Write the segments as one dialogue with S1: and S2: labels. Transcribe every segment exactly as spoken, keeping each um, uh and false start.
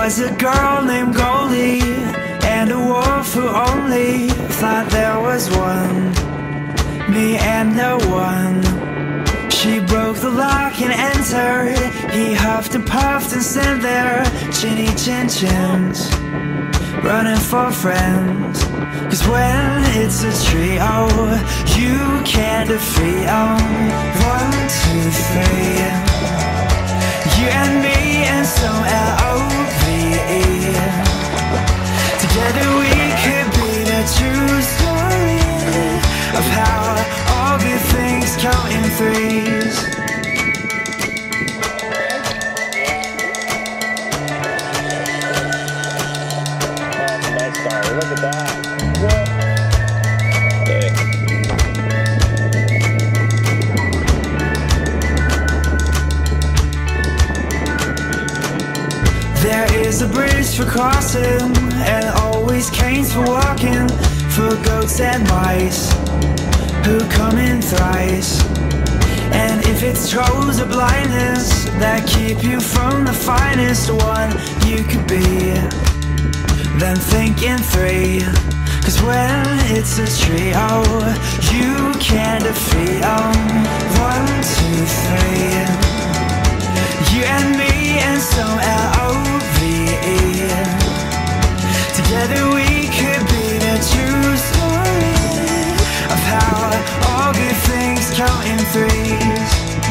S1: was a girl named Goldie, and a wolf who only thought there was one, me and no one. She broke the lock and entered. He huffed and puffed and sent their chinny chin chins, running for friends. Cause when it's a trio, you can't defeat 'em. One, two, three, you and me and some L O V E. Together we could be the true story of how all good things come in threes.
S2: Look at that.
S1: There is a bridge for crossing, and always canes for walking, for goats and mice who come in thrice. And if it's trolls or blindness that keep you from the finest one you could be, then think in three. Cause when it's a trio, you can't defeat 'em. One, two, three, you and me and some L O V E. Together we could be the true story of how all good things come in threes.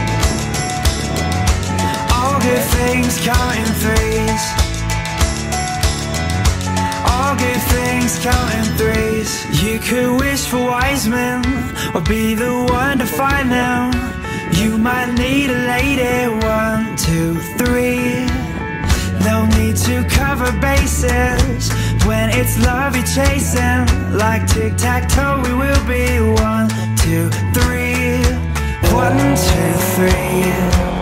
S1: All good things come in threes. All good things come in threes. You could wish for wise men, or be the one to find them. You might need a lady. One, two, three. No need to cover bases when it's love you're chasing. Like tic-tac-toe we will be. One, two, three. One, two, three.